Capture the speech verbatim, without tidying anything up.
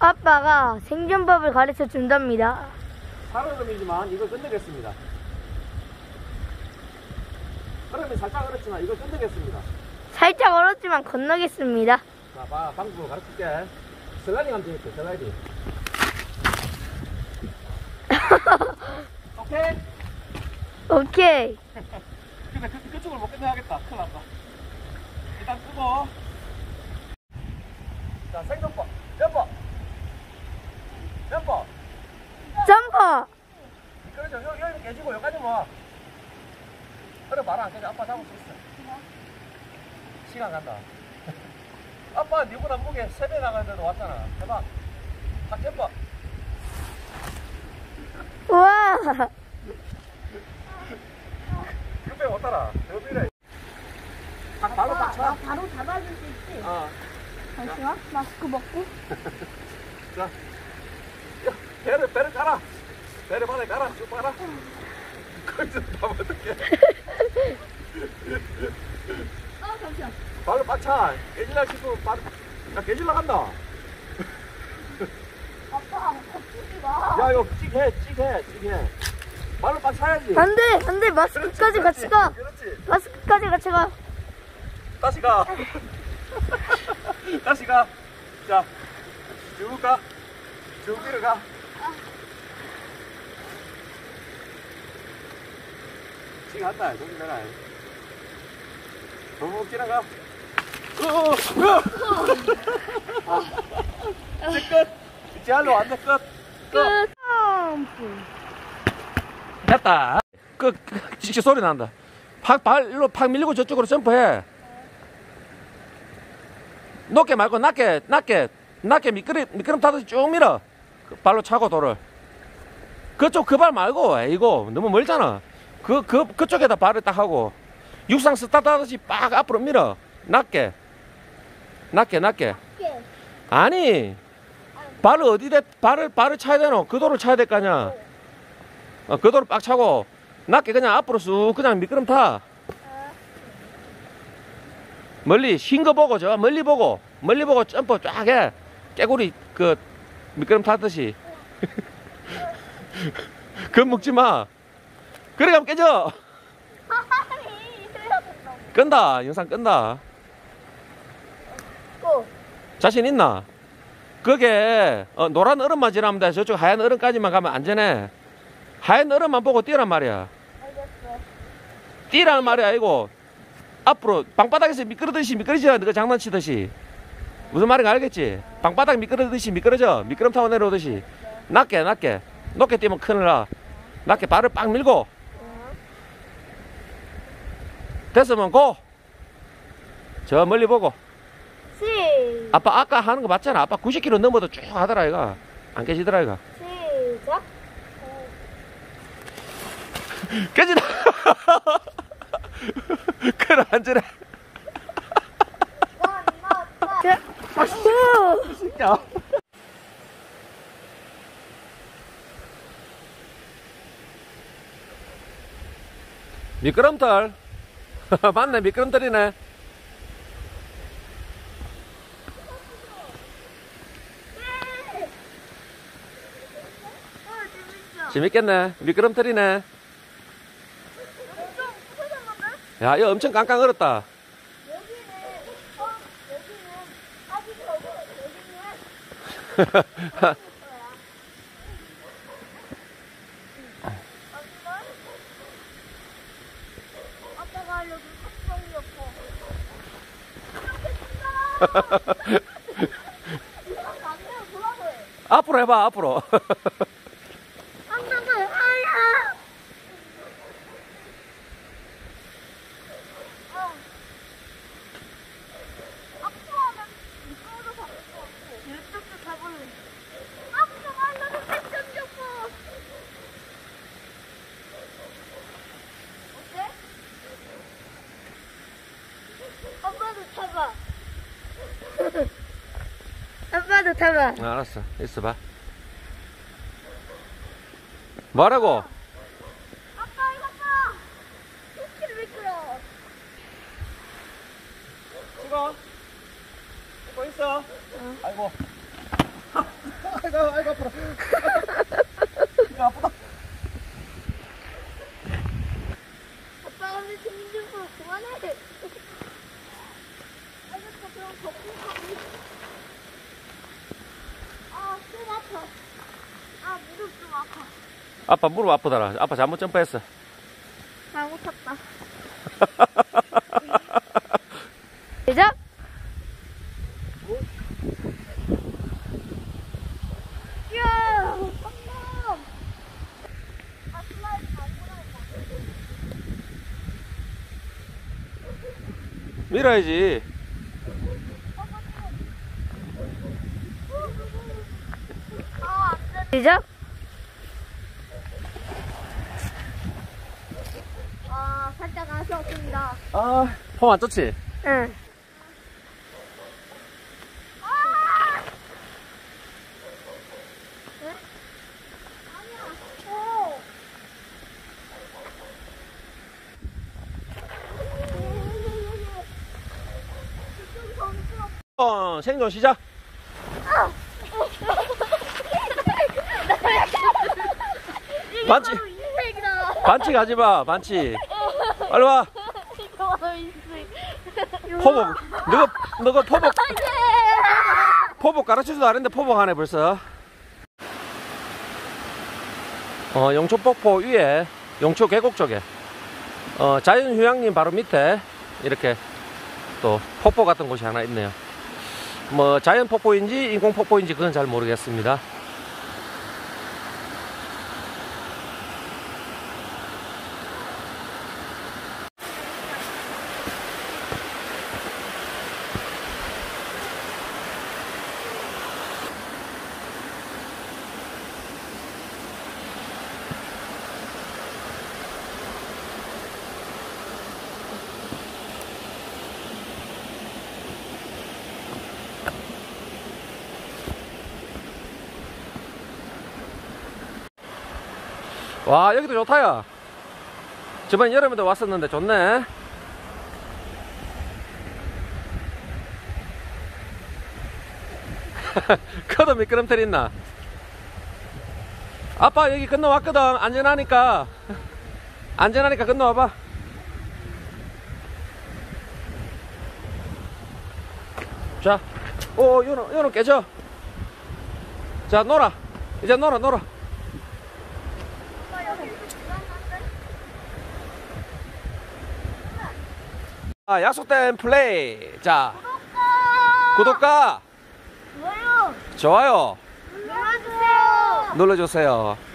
아빠가 생존법을 가르쳐 준답니다. 살얼음이지만 이걸 끝내겠습니다. 얼음이 살짝 얼었지만 이걸 끝내겠습니다. 살짝 얼었지만 건너겠습니다. 자, 봐, 방법을 가르칠게. 슬라이딩 하면 되겠다, 슬라이딩. 오케이? 오케이. 근데 그, 그쪽을 못 끝내야겠다. 큰일 났다. 일단 끄고. 자, 생존법. 점퍼. 점퍼. 점퍼. 그렇죠. 여기, 여기 깨지고 여기까지 뭐. 그래, 말 안 깨져. 아빠 잡을 수 있어. 시간 간다. 아빠, 니보다 무게 세 배 나가는데도 왔잖아. 해봐. 딱 점퍼. 우와. 급해 못 따라. 더 밀어. 바로 딱 쳐. 아, 바로 잡아줄 수 있지? 어. 잠시만. 마스크 벗고. 자. 야, 배를, 배를 깔아. 배를 바닥에 깔아. 쭉 깔아. 거기서 가면 어떡해. 아, 잠시만. 발로 빡 차. 깨질라 싶으면 발, 야, 깨질라 간다. 아빠, 걷지 마. 야, 이거 찍해, 찍해, 찍해. 발로 빡 차야지. 안 돼, 안 돼. 마스크까지 같이 가. 그렇지. 마스크까지 같이 가. 다시 가. 다시 가. 자, 쭉 가. 쭉 내려가. 지금 한다. 저기 내가. 쭉 지나가. 이제 끝. 이제 할로 완전 끝. 끝. 됐다. 끝. 진짜 소리 난다. 팍 발로 팍 밀고 저쪽으로 점프해. 높게 말고 낮게, 낮게, 낮게 미끄럼, 미끄럼 타듯이 쭉 밀어. 그 발로 차고 돌을. 그쪽 그 발 말고, 이거 너무 멀잖아. 그, 그, 그쪽에다 발을 딱 하고. 육상 스타트 하듯이 빡 앞으로 밀어. 낮게. 낮게, 낮게. 아니, 발을 어디 대, 발을, 발을 차야 되노? 그 돌을 차야 될 거 아니야. 어, 그 돌을 빡 차고, 낮게 그냥 앞으로 쑥 그냥 미끄럼 타. 멀리 흰 거 보고 저 멀리 보고 멀리 보고 점프 쫙 해. 깨구리 그 미끄럼 타듯이. 그건 먹지 마. 그래 가면 깨져. 끈다. 영상 끈다. 자신 있나? 그게 어, 노란 얼음만 지나면 돼. 저쪽 하얀 얼음까지만 가면 안전해. 하얀 얼음만 보고 뛰란 말이야. 뛰라는 말이 아니고 앞으로 방바닥에서 미끄러듯이 미끄러져. 너가 장난치듯이. 무슨 말인가 알겠지? 방바닥 미끄러듯이 미끄러져. 미끄럼 타고 내려오듯이. 낮게 낮게. 높게 뛰면 큰일 나. 낮게 발을 빡 밀고. 됐으면 고. 저 멀리 보고. 아빠 아까 하는 거 맞잖아. 아빠 구십 킬로미터 넘어도 쭉 하더라 이가. 안 깨지더라 이가. 시작. 깨지다. 그래 앉으래. 야. 미끄럼틀. 맞네, 미끄럼틀이네. 재밌겠네. 미끄럼틀이네. 야, 이거 엄청 깡깡 얼었다. 아빠가 알려준 합성이었고. 앞으로 해봐, 앞으로. 아빠도 타봐. 아, 알았어. 있어봐. 뭐라고? 아빠 이거 봐. 토끼를 미끄러. 찍어. 찍고 있어. 응. 아이고. 아이고 아프다. 야, 아프다. 아빠 오늘 힘들고 그만해. 알겠어, 그럼 걷고 가기. 아, 좀 아파. 아, 무릎 좀 아파. 아빠 무릎 아프더라. 아빠 잘못 점프했어. 잘못 탔다. 시작! 이야, 깜짝! 아, 슬라이드 안 밀어야지. 아, 안 돼. 시작! 아, 살짝 아쉬웠습니다. 아, 폼 안 좋지? 응. 어, 생존 시작. 반칙. 인생이다. 반칙 하지 마, 반칙. 빨리 와. 이거 인생. 포복. 너가, 너가 포복, 포복 가르치지도 않았는데 포복하네, 벌써. 어, 용초폭포 위에, 용초 계곡 쪽에, 어, 자연휴양림 바로 밑에, 이렇게 또 폭포 같은 곳이 하나 있네요. 뭐, 자연 폭포인지 인공 폭포인지 그건 잘 모르겠습니다. 와, 여기도 좋다야. 저번 여름에도 왔었는데 좋네. 커도 미끄럼틀 있나? 아빠 여기 건너왔거든. 안전하니까. 안전하니까 건너와봐. 자, 오, 요는, 요는 깨져. 자, 놀아. 이제 놀아, 놀아. 아, 약속된 플레이. 자, 구독과 좋아요. 좋아요 눌러주세요. 눌러주세요.